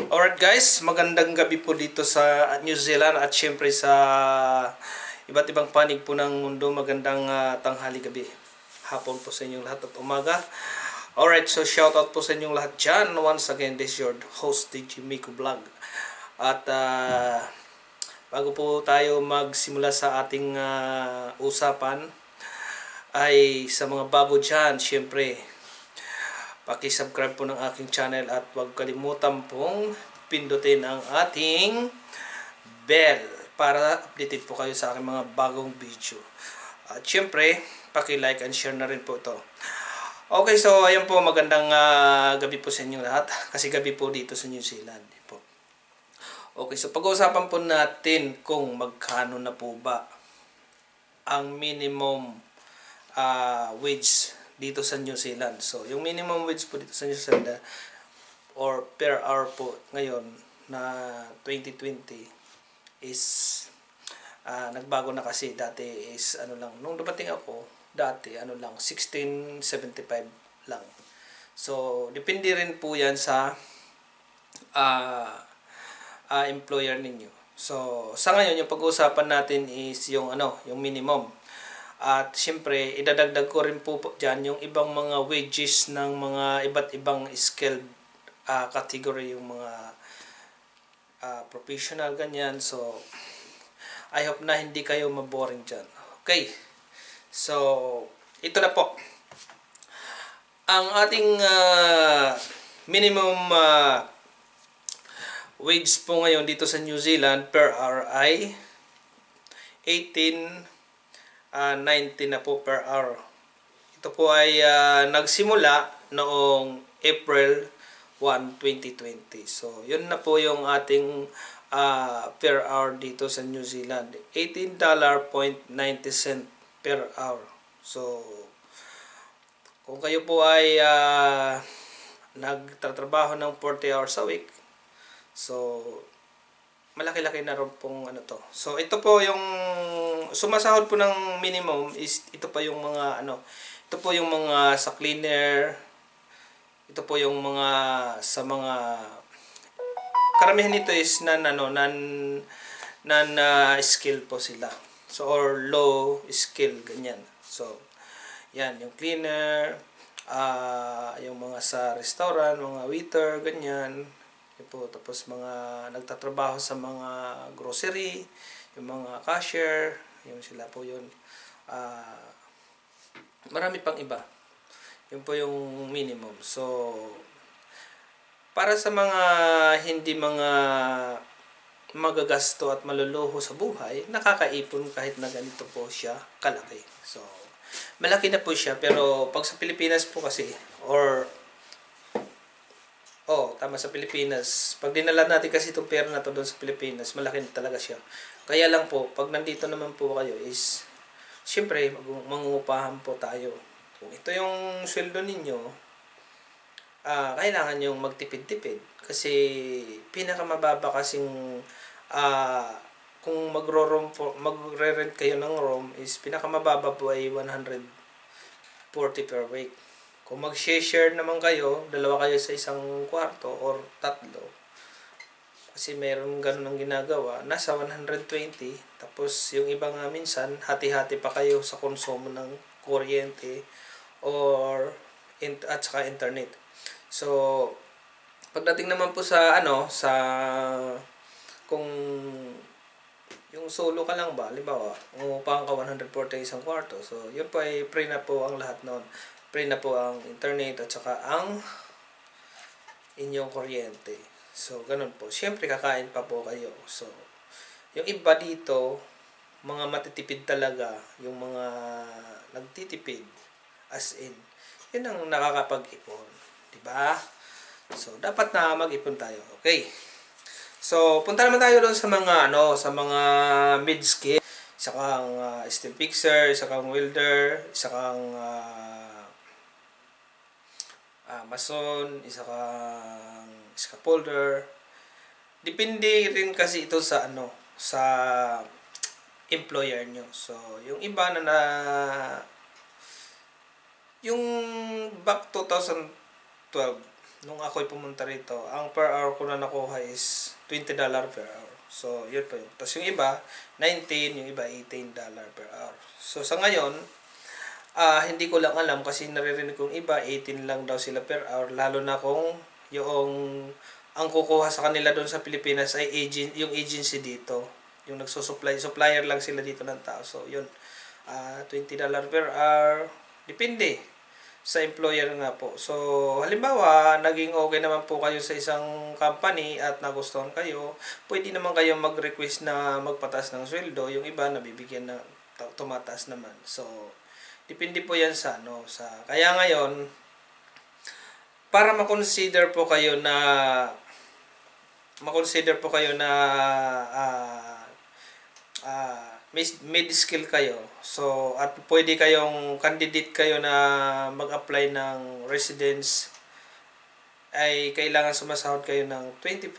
Alright guys, magandang gabi po dito sa New Zealand at syempre sa iba't ibang panig po ng mundo. Magandang tanghali, gabi, hapon po sa inyong lahat at umaga. Alright, so shoutout po sa inyong lahat dyan. Once again, this is your host, DJ Miko Vlog. At bago po tayo magsimula sa ating usapan, ay sa mga bago dyan, syempre paki-subscribe po ng aking channel at huwag kalimutan pong pindutin ang ating bell para updated po kayo sa aking mga bagong video. At syempre, paki-like and share na rin po ito. Okay, so ayan po, magandang gabi po sa inyo lahat. Kasi gabi po dito sa New Zealand po. Okay, so pag-uusapan po natin kung magkano na po ba ang minimum wage dito sa New Zealand. So, yung minimum wage po dito sa New Zealand or per hour po ngayon na 2020 is nagbago na kasi. Dati is ano lang, nung dumating ako dati ano lang 1675 lang. So depende rin po yan sa employer ninyo. So sa ngayon yung pag-uusapan natin is yung yung minimum. At siyempre, idadagdag ko rin po dyan yung ibang mga wages ng mga iba't ibang skilled category, yung mga professional, ganyan. So, I hope na hindi kayo maboring dyan. Okay. So, ito na po. Ang ating minimum wage po ngayon dito sa New Zealand per hour ay 18.90 na po per hour. Ito po ay nagsimula noong April 1, 2020. So, yun na po yung ating per hour dito sa New Zealand. $18.90 per hour. So, kung kayo po ay nagtatrabaho ng 40 hours a week, so malaki-laki na rin pong to. So ito po yung sumasahod po ng minimum is ito pa yung mga ito po yung mga sa cleaner, ito po yung mga sa mga karamihan nito is non skill po sila. So or low skill, ganyan. So yan yung cleaner, yung mga sa restaurant, mga waiter, ganyan. Po, tapos mga nagtatrabaho sa mga grocery, yung mga cashier, yung sila po yun. Marami pang iba. Yun po yung minimum. So, para sa mga hindi mga magagasto at maluluho sa buhay, nakakaipon kahit na ganito po siya kalaki. So, malaki na po siya, pero pag sa Pilipinas po kasi, tama, sa Pilipinas. Pag dinala natin kasi itong pera na to doon sa Pilipinas, malaki na talaga siya. Kaya lang po, pag nandito naman po kayo is, syempre, mangungupahan po tayo. Kung ito yung sweldo ninyo, kailangan yung magtipid-tipid. Kasi, pinakamababa kasing, kung magre-rent kayo ng room, is pinakamababa po ay 140 per week. Kung mag-share naman kayo, dalawa kayo sa isang kwarto or tatlo, kasi meron ganun ang ginagawa, nasa 120, tapos yung iba nga minsan, hati-hati pa kayo sa konsumo ng kuryente at saka internet. So, pagdating naman po sa kung yung solo ka lang ba, halimbawa, umupahan ka 140 isang kwarto, so yun po ay free na po ang lahat noon. Free na po ang internet at saka ang inyong kuryente. So, ganun po. Siyempre, kakain pa po kayo. So, yung iba dito, mga matitipid talaga, yung mga nagtitipid, as in, yun ang nakakapag-ipon. Diba? So, dapat na mag-ipon tayo. Okay. So, punta naman tayo doon sa mga, sa mga mid-skill. Isa kang steel fixer, isa kang welder, isa kang mason, isa kang scaffolder. Depende rin kasi ito sa sa employer nyo. So, yung iba yung back 2012, nung ako'y pumunta rito, ang per hour ko na nakuha is $20 per hour. So, yun po yun. Tapos yung iba, 19, yung iba $18 per hour. So, sa ngayon, hindi ko lang alam kasi naririnig kong iba, 18 lang daw sila per hour. Lalo na kung yung ang kukuha sa kanila doon sa Pilipinas ay yung agency dito. Yung supplier lang sila dito ng tao. So, yun. $20 per hour. Depende sa employer nga po. So, halimbawa, naging okay naman po kayo sa isang company at nagustuhan kayo, pwede naman kayo mag-request na magpataas ng sweldo. Yung iba, nabibigyan na tumataas naman. So, depende po yan sa kaya ngayon, para ma-consider po kayo na mid-skill kayo. So, at pwede kayong candidate kayo na mag-apply ng residence, ay kailangan sumasahod kayo ng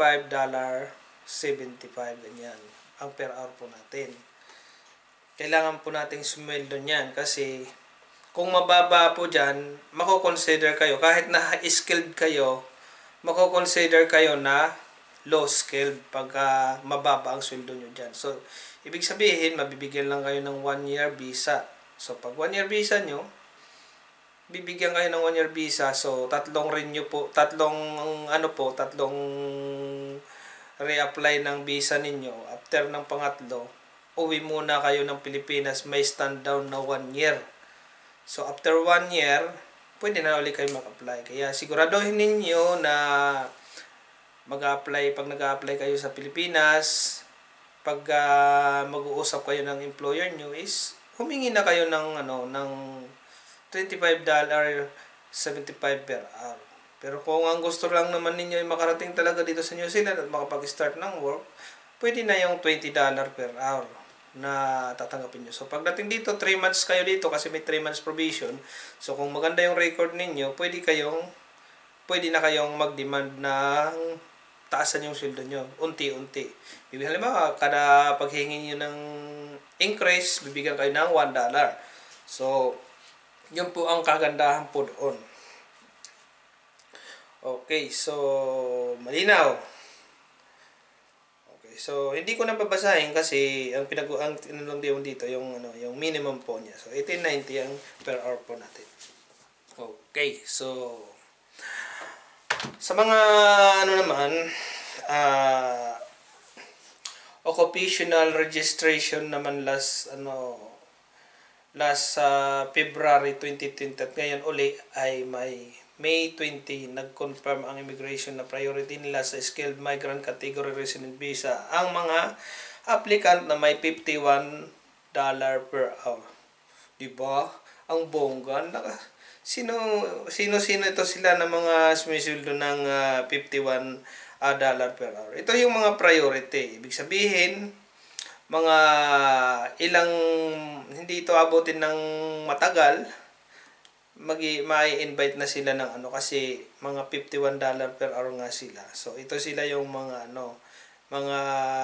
$25.75 ganyan ang per hour po natin. Kailangan po nating sumweldo niyan kasi kung mababa po dyan, mako-consider kayo, kahit na skilled kayo, mako-consider kayo na low skilled pagka mababa ang sweldo nyo dyan. So, ibig sabihin, mabibigyan lang kayo ng 1-year visa. So, pag 1-year visa nyo, bibigyan kayo ng 1-year visa. So, tatlong reapply ng visa ninyo. After ng pangatlo, uwi muna kayo ng Pilipinas, may stand down na 1 year. So, after 1 year, pwede na ulit kayo mag-apply. Kaya, siguraduhin ninyo na pag nag-apply kayo sa Pilipinas, pag mag-uusap kayo ng employer nyo is humingi na kayo ng $25.75 per hour. Pero kung ang gusto lang naman ninyo ay makarating talaga dito sa New Zealand at makapag-start ng work, pwede na yung $20 per hour na tatanggapin nyo. So pagdating dito, 3 months kayo dito kasi may 3 months probation. So kung maganda yung record ninyo, pwede na kayong mag-demand ng taasan yung sweldo nyo, unti-unti. Halimbawa, kada paghingi nyo ng increase, bibigyan kayo ng $1. So, yun po ang kagandahan po doon. Okay, so, malinaw. Okay, so, hindi ko na babasahin kasi ang tinanong dito, yung minimum po niya. So, 18.90 ang per hour po natin. Okay, so, sa mga occupational registration naman last February 2020 at ngayon uli ay May 20 nag-confirm ang immigration na priority nila sa skilled migrant category resident visa ang mga applicant na may $51 per hour. Diba? Ang bongga. Sino ito sila na mga sumisweldo ng $51 per hour. Ito yung mga priority. Ibig sabihin, mga hindi ito abutin ng matagal, mai-invite na sila ng kasi mga $51 per hour nga sila. So, ito sila yung mga mga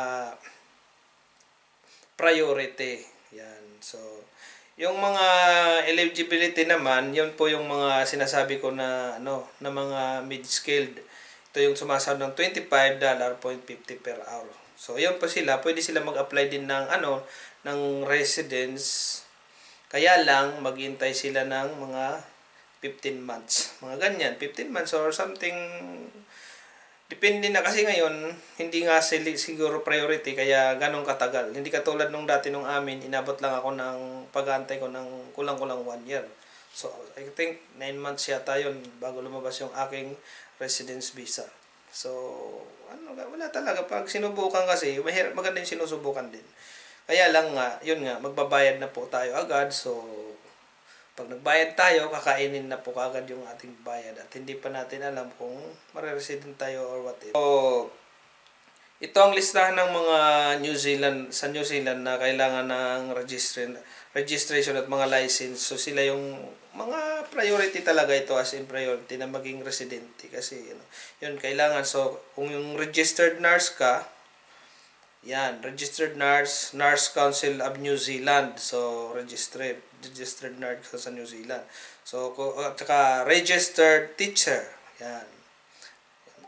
priority. Yan. So, yung mga eligibility naman, yun po yung mga sinasabi ko na na mga mid-skilled. Ito yung sumasahod ng $25.50 per hour. So, yun po sila, pwede sila mag-apply din ng ng residence. Kaya lang maghintay sila ng mga 15 months. Mga ganyan, 15 months or something. Depende na kasi ngayon, hindi nga siguro priority kaya ganong katagal. Hindi katulad nung dati nung amin, inabot lang ako ng pag-aantay ko ng kulang-kulang 1 year. So, I think 9 months yata yun bago lumabas yung aking residence visa. So, wala talaga. Pag sinubukan kasi, maganda yung sinusubukan din. Kaya lang nga, yun nga, magbabayad na po tayo agad. So, pag nagbayad tayo, kakainin na po kaagad yung ating bayad at hindi pa natin alam kung mare-resident tayo or what. So, ito ang listahan ng mga New Zealand na kailangan ng registration at mga license. So, sila yung mga priority talaga ito as in priority na maging residente kasi yun kailangan. So, kung yung registered nurse ka, yan, registered nurse Council of New Zealand. So, registered nurse sa New Zealand. So, at saka registered teacher. Yan.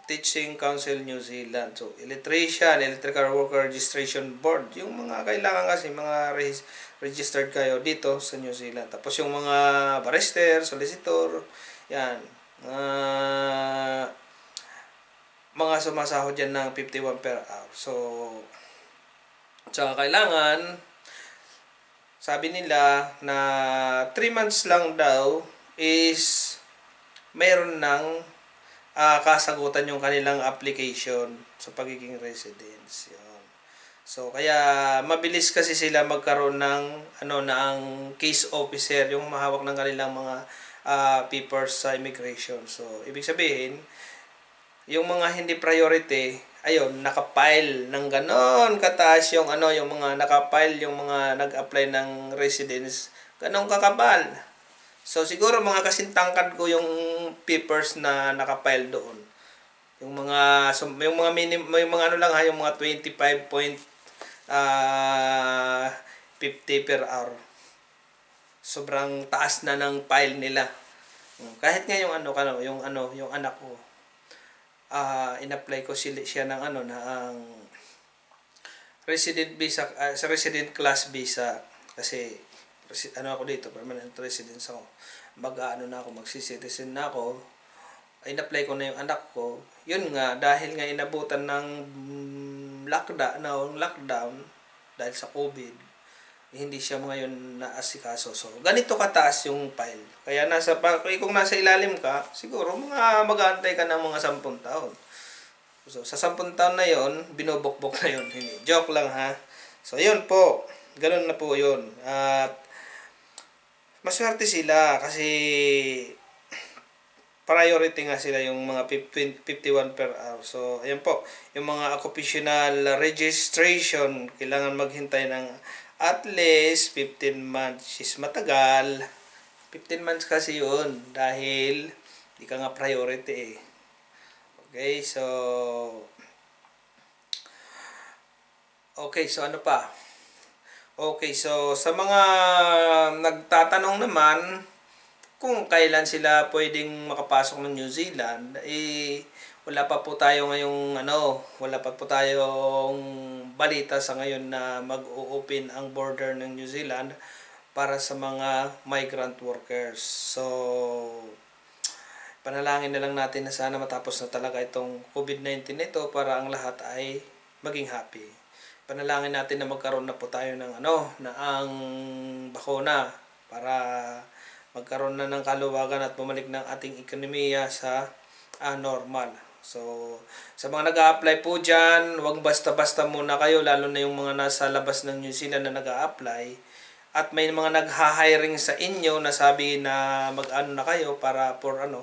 Teaching Council New Zealand. So, electrician, electrical worker registration board. Yung mga kailangan kasi, mga registered kayo dito sa New Zealand. Tapos yung mga barrister, solicitor, yan. Mga sumasahod dyan ng 51 per hour. So, tsaka kailangan, sabi nila na 3 months lang daw is mayroon ng kasagutan yung kanilang application sa pagiging residence. Yun. So, kaya mabilis kasi sila magkaroon ng ang case officer, yung mahawak ng kanilang mga papers sa immigration. So, ibig sabihin, yung mga hindi priority, ayun, nakapile ng ganon kataas yung yung mga nakapile, yung mga nag-apply ng residence, ganon kakabal. So, siguro mga kasintangkad ko yung papers na nakapile doon. Yung mga yung mga lang ha, yung mga 25.50 per hour. Sobrang taas na ng file nila. Kahit nga yung yung anak ko, in-apply ko siya ng ang resident visa, sa resident class visa kasi ako dito, permanent residence ako. Na ako, magsi-citizen na ako. In-apply ko na yung anak ko. Yun nga, dahil nga inabutan ng lockdown dahil sa COVID, hindi siya ngayon naasikaso. So, ganito kataas yung file. Kaya kung nasa ilalim ka, siguro mag-aantay ka ng mga 10 taon. So, sa 10 taon na yon, binubukbok na yon. Hindi. Joke lang ha. So, yun po. Ganun na po yun. At maswerte sila kasi priority nga sila yung mga 51 per hour. So, ayan po. Yung mga occupational registration, kailangan maghintay ng at least 15 months. Is matagal. 15 months kasi yun dahil di ka nga priority eh. Okay, so ano pa? Okay, so sa mga nagtatanong naman kung kailan sila pwedeng makapasok ng New Zealand, wala pa po tayo ngayong wala pa po tayong balita sa ngayon na mag-o-open ang border ng New Zealand para sa mga migrant workers. So, panalangin na lang natin na sana matapos na talaga itong COVID-19 nito para ang lahat ay maging happy. Panalangin natin na magkaroon na po tayo ng ang bakuna para magkaroon na ng kaluwagan at bumalik ng ating ekonomiya sa normal. So, sa mga nag-a-apply po dyan, huwag basta-basta muna kayo, lalo na yung mga nasa labas ng New Zealand na nag-a-apply. At may mga nag-hiring sa inyo na sabi na na kayo para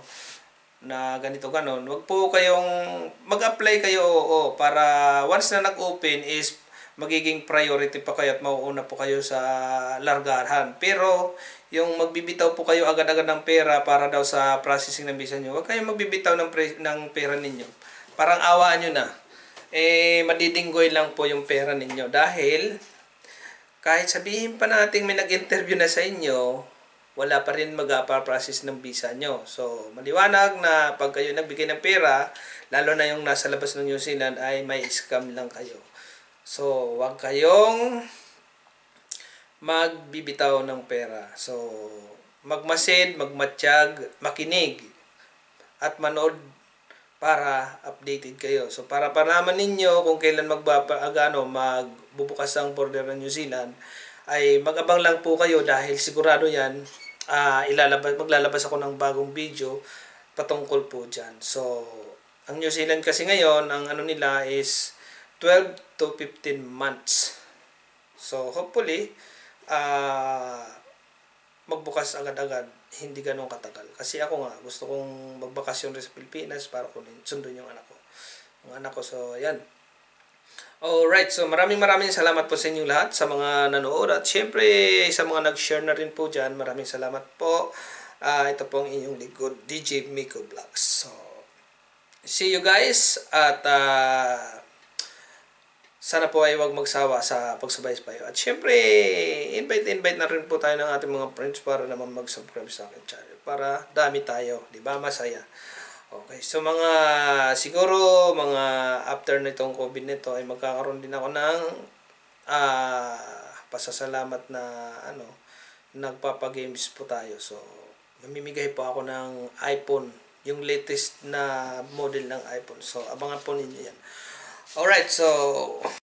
na ganito ganon. Huwag po kayong mag-apply kayo para once na nag-open is magiging priority pa kayo at mauuna po kayo sa largahan. Pero yung magbibitaw po kayo agad-agad ng pera para daw sa processing ng visa nyo, huwag kayong magbibitaw ng pera ninyo. Parang awaan nyo na. Madidinggoy lang po yung pera ninyo dahil kahit sabihin pa natin may nag-interview na sa inyo, wala pa rin mag-process ng visa nyo. So, maliwanag na pag kayo nagbigay ng pera, lalo na yung nasa labas ng New Zealand, ay may scam lang kayo. So, wag kayong magbibitaw ng pera. So, magmasid, magmatsyag, makinig, at manood para updated kayo. So, para naman ninyo kung kailan magbubukas ang border ng New Zealand, ay mag-abang lang po kayo dahil sigurado yan, maglalabas ako ng bagong video patungkol po dyan. So, ang New Zealand kasi ngayon, ang nila is 12 to 15 months. So, hopefully, magbukas agad-agad, hindi ganun katagal. Kasi ako nga, gusto kong magbakasyon rin sa Pilipinas para sundin yung anak ko. So, ayan. Alright, so maraming salamat po sa inyong lahat, sa mga nanood. At syempre, sa mga nag-share na rin po dyan, maraming salamat po. Ito po ang inyong likod, DJ Miko Vlogs. So, see you guys. At sana po ay huwag magsawa sa pagsubaybay. At syempre, invite na rin po tayo ng ating mga friends para naman mag-subscribe sa akin channel. Para dami tayo, di ba? Masaya. Okay, so siguro mga after nitong COVID nito ay magkakaroon din ako ng pasasalamat na nagpapa-games po tayo. So mamimigay po ako ng iPhone, yung latest na model ng iPhone. So abangan po ninyo yan. Alright, so